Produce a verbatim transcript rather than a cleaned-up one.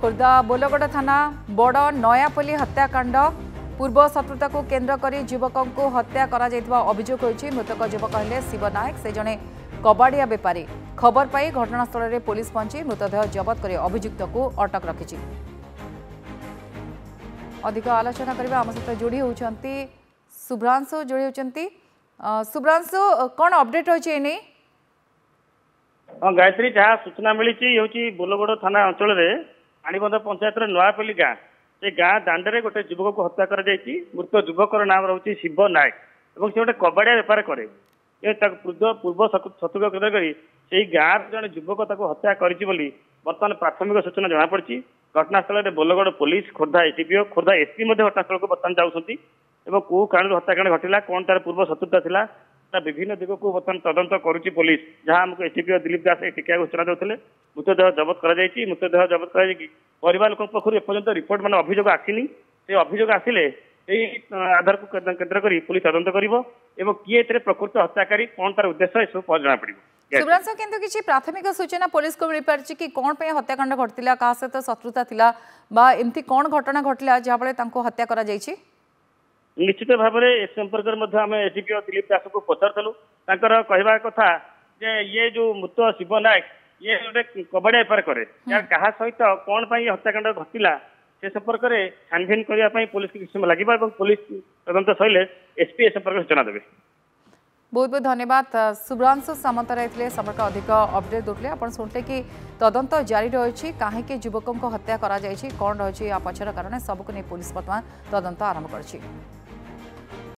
खोर्धा बोलगड़ थाना बड़ नयापल्ली हत्याकांड पूर्व शत्रुता को केन्द्र कर युवक को हत्या अभियोग होती। मृतक युवक हेले शिव नायक से जड़े कबाड़िया बेपारी। खबर पाई घटनास्थल में पुलिस पहुंची मृतदेह जबत कर अभियुक्त को अटक रखी। अधिक आलोचना करने आम सहित जोड़ी होती शुभ्रांशु जोड़ी होती। शुभ्रांशु कौन अपडेट रही है? गायत्री जहाँ सूचना मिली हूँ बोलगड़ थाना अंचल आणीबंध पंचायत नयापल्ली गाँ से गाँ दांडे गोटे युवक को हत्या कर मृत युवक नाम रही शिव नायक और से गोटे कबाड़िया बेपार कै पूर्व शत्रु केन्द्र कर गाँव जड़े युवक हत्या कर बर्तमान प्राथमिक सूचना जमापड़ी। घटनास्थल में Bolagarh police Khordha SDPO Khordha SP घटनास्थल को बर्तमान जाऊँगी कौ कारण हत्याकांड घटला कौन तार पूर्व शत्रुता था विभिन्न दिग को बर्तमान तदंत करुच्ची पुलिस जहां आमको एसडीपीओ दिलीप दास टिका सूचना देते मृतदेह जबत कर मृतदेह जबत कर परिवार लोक पक्ष एपर्यंत रिपोर्ट मान अभियोग आसनी से अभियोग आसिले आधार को केन्द्र कर पुलिस तदंत कर किए प्रकृत हत्याकारी कौन तार उद्देश्य सब जना पड़ो। शुभ्रांशु किंतु किसी प्राथमिक सूचना पुलिस को मिल पार्टी कि कौन पे हत्याकांड घटला क्या सहित शत्रुता थिला बा एमती कौन घटना घटला जहाँ हत्या करा जायछि? निश्चित भाव में ए संपर्क में आम एसडीपीओ दिलीप दास को पचारूँ कहवा कथा जे ये जो मृत शिव नायक ये गोटे कबाड़िया बेपार कै क्या सहित कौन हत्याकांड घटला से संपर्क में छानभिन करने पुलिस किसी समय लगे पुलिस तदंत सैले एसपी ए संपर्क सूचना देवे। बहुत बहुत धन्यवाद। शुभ्रांशु सामंत रही संपर्क अधिक अपडेट देते आप शुणते कि तदंत जारी रही कहीं युवकों को हत्या करा कौन रही पछर कारण सबको नहीं पुलिस बर्तमान तदंत आरंभ कर।